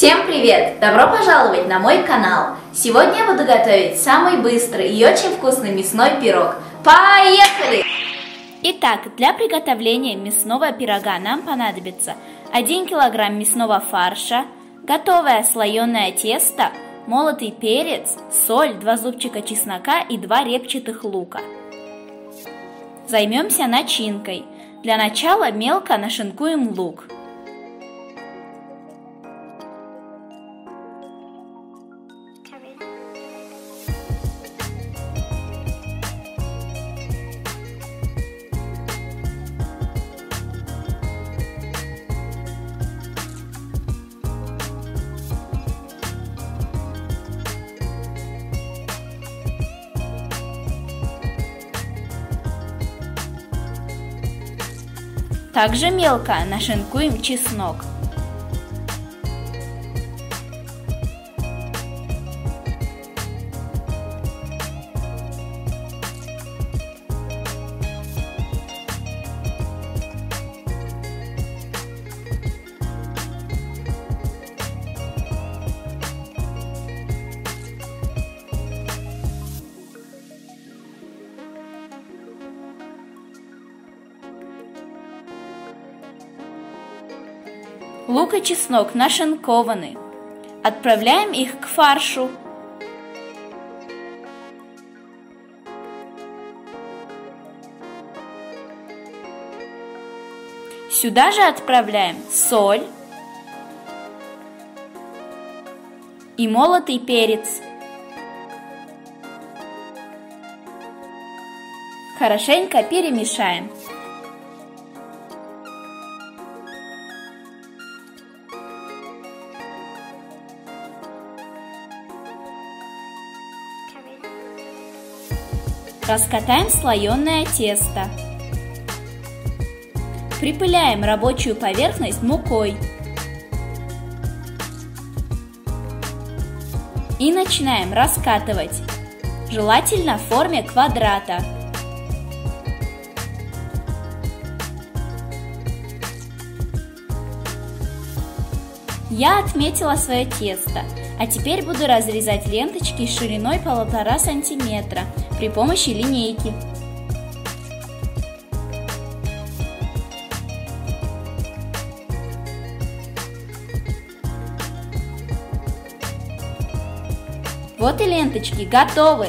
Всем привет! Добро пожаловать на мой канал! Сегодня я буду готовить самый быстрый и очень вкусный мясной пирог. Поехали! Итак, для приготовления мясного пирога нам понадобится 1 кг мясного фарша, готовое слоеное тесто, молотый перец, соль, 2 зубчика чеснока и 2 репчатых лука. Займемся начинкой. Для начала мелко нашинкуем лук. Также мелко нашинкуем чеснок. Лук и чеснок нашинкованы. Отправляем их к фаршу. Сюда же отправляем соль и молотый перец. Хорошенько перемешаем. Раскатаем слоеное тесто. Припыляем рабочую поверхность мукой. И начинаем раскатывать, желательно в форме квадрата. Я отметила свое тесто, а теперь буду разрезать ленточки шириной 1,5 см при помощи линейки. Вот и ленточки готовы!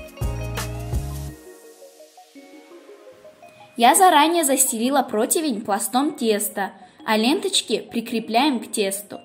Я заранее застелила противень пластом теста, а ленточки прикрепляем к тесту.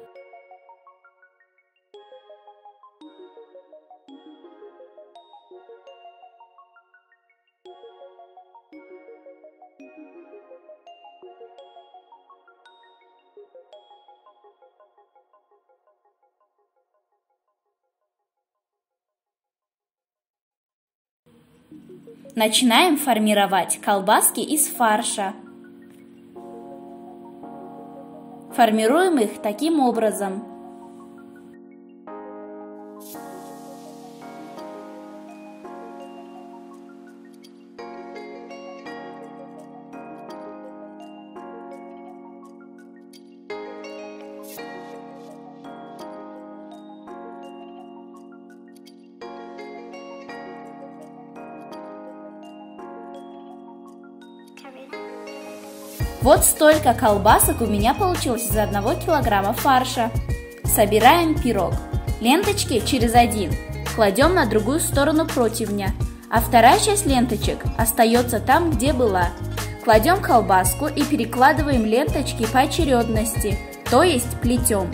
Начинаем формировать колбаски из фарша. Формируем их таким образом. Вот столько колбасок у меня получилось из 1 килограмма фарша. Собираем пирог. Ленточки через один кладем на другую сторону противня, а вторая часть ленточек остается там, где была. Кладем колбаску и перекладываем ленточки по очередности, то есть плетем.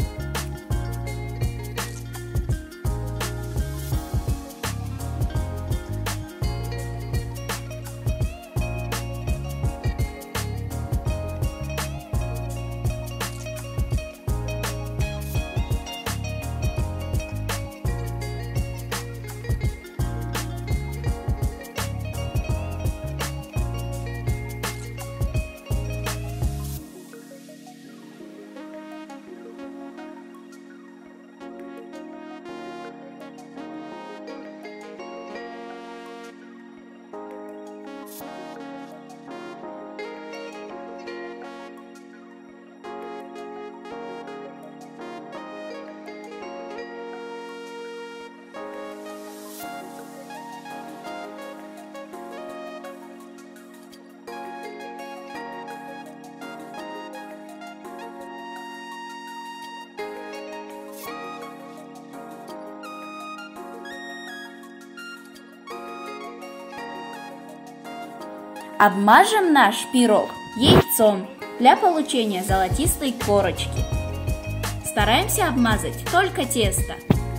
Обмажем наш пирог яйцом для получения золотистой корочки. Стараемся обмазать только тесто.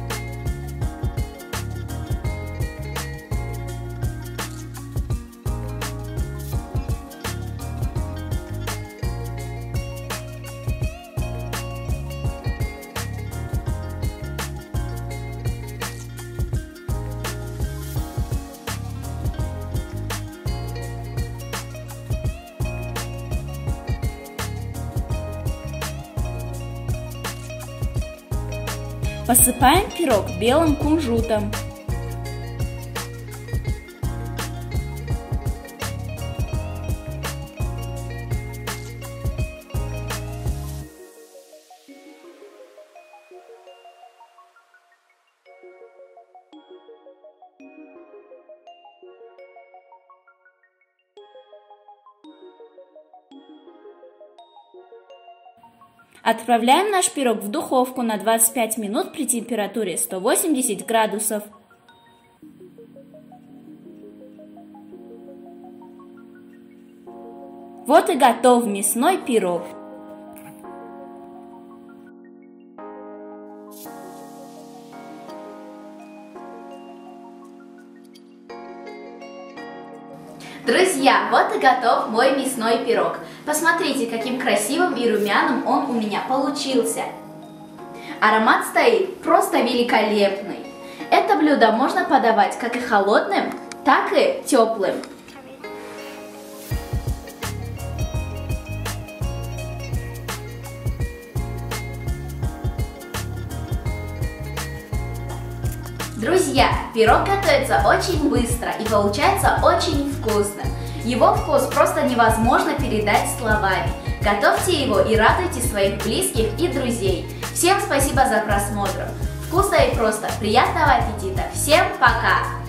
Посыпаем пирог белым кунжутом. Отправляем наш пирог в духовку на 25 минут при температуре 180 градусов. Вот и готов мясной пирог. Друзья, вот и готов мой мясной пирог. Посмотрите, каким красивым и румяным он у меня получился. Аромат стоит просто великолепный. Это блюдо можно подавать как и холодным, так и теплым. Друзья, пирог готовится очень быстро и получается очень вкусным. Его вкус просто невозможно передать словами. Готовьте его и радуйте своих близких и друзей. Всем спасибо за просмотр. Вкусно и просто. Приятного аппетита. Всем пока!